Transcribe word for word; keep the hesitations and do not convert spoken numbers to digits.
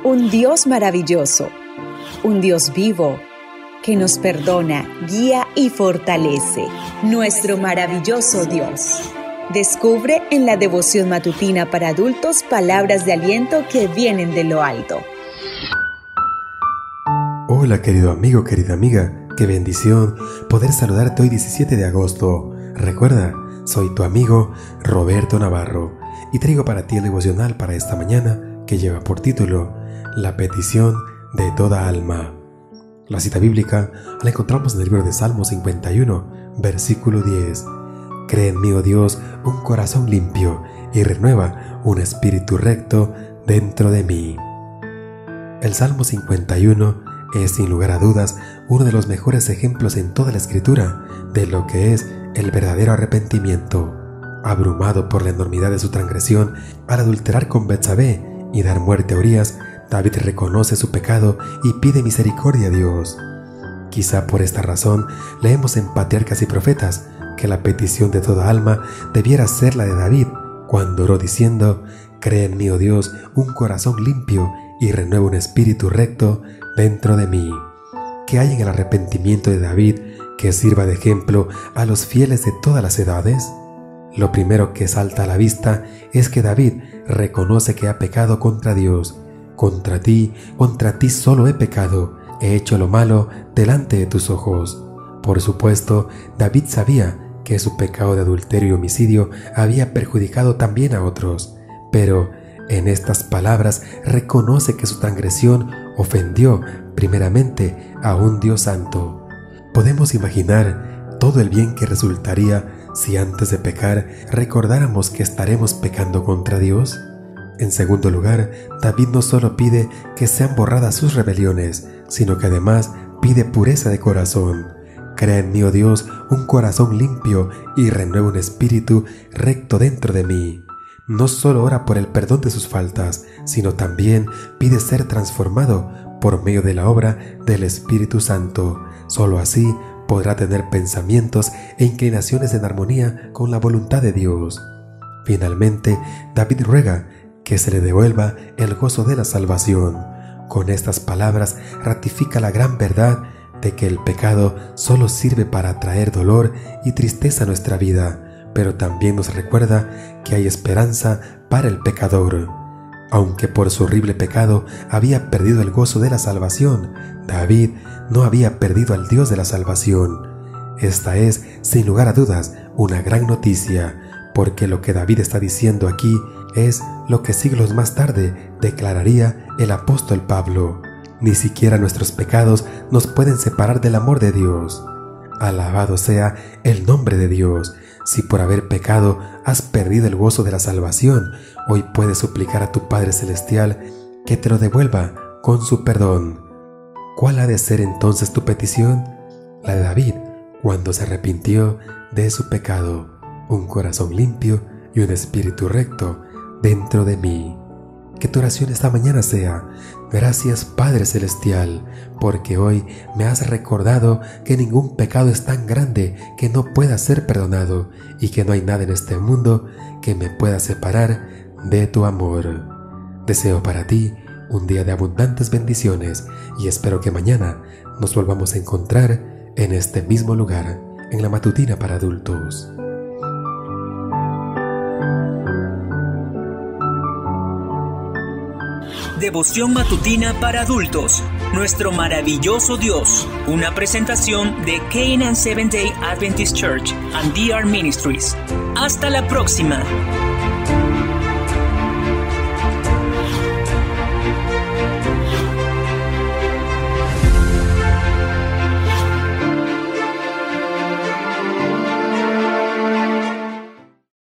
Un Dios maravilloso, un Dios vivo, que nos perdona, guía y fortalece. Nuestro maravilloso Dios. Descubre en la devoción matutina para adultos palabras de aliento que vienen de lo alto. Hola querido amigo, querida amiga, qué bendición poder saludarte hoy diecisiete de agosto. Recuerda, soy tu amigo Roberto Navarro y traigo para ti el devocional para esta mañana que lleva por título La petición de toda alma. La cita bíblica la encontramos en el libro de Salmo cincuenta y uno, versículo diez. Crea en mí, oh Dios, un corazón limpio y renueva un espíritu recto dentro de mí. El Salmo cincuenta y uno es sin lugar a dudas uno de los mejores ejemplos en toda la Escritura de lo que es el verdadero arrepentimiento. Abrumado por la enormidad de su transgresión al adulterar con Betsabé y dar muerte a Urías, David reconoce su pecado y pide misericordia a Dios. Quizá por esta razón leemos en Patriarcas y Profetas que la petición de toda alma debiera ser la de David cuando oró diciendo: «Crea en mí, oh Dios, un corazón limpio y renueva un espíritu recto dentro de mí». ¿Qué hay en el arrepentimiento de David que sirva de ejemplo a los fieles de todas las edades? Lo primero que salta a la vista es que David reconoce que ha pecado contra Dios. Contra ti, contra ti solo he pecado, he hecho lo malo delante de tus ojos. Por supuesto, David sabía que su pecado de adulterio y homicidio había perjudicado también a otros, pero en estas palabras reconoce que su transgresión ofendió primeramente a un Dios santo. Podemos imaginar todo el bien que resultaría si antes de pecar recordáramos que estaremos pecando contra Dios. En segundo lugar, David no solo pide que sean borradas sus rebeliones, sino que además pide pureza de corazón. Crea en mí, oh Dios, un corazón limpio y renueva un espíritu recto dentro de mí. No solo ora por el perdón de sus faltas, sino también pide ser transformado por medio de la obra del Espíritu Santo. Solo así podrá tener pensamientos e inclinaciones en armonía con la voluntad de Dios. Finalmente, David ruega que se le devuelva el gozo de la salvación. Con estas palabras ratifica la gran verdad de que el pecado solo sirve para traer dolor y tristeza a nuestra vida, pero también nos recuerda que hay esperanza para el pecador. Aunque por su horrible pecado había perdido el gozo de la salvación, David no había perdido al Dios de la salvación. Esta es, sin lugar a dudas, una gran noticia, porque lo que David está diciendo aquí es lo que siglos más tarde declararía el apóstol Pablo: «Ni siquiera nuestros pecados nos pueden separar del amor de Dios». Alabado sea el nombre de Dios. Si por haber pecado has perdido el gozo de la salvación, hoy puedes suplicar a tu Padre Celestial que te lo devuelva con su perdón. ¿Cuál ha de ser entonces tu petición? La de David, cuando se arrepintió de su pecado: un corazón limpio y un espíritu recto dentro de mí. Que tu oración esta mañana sea: gracias Padre Celestial, porque hoy me has recordado que ningún pecado es tan grande que no pueda ser perdonado y que no hay nada en este mundo que me pueda separar de tu amor. Deseo para ti un día de abundantes bendiciones y espero que mañana nos volvamos a encontrar en este mismo lugar, en la matutina para adultos. Devoción matutina para adultos. Nuestro maravilloso Dios. Una presentación de Canaan Seventh Day Adventist Church and D R Ministries. Hasta la próxima.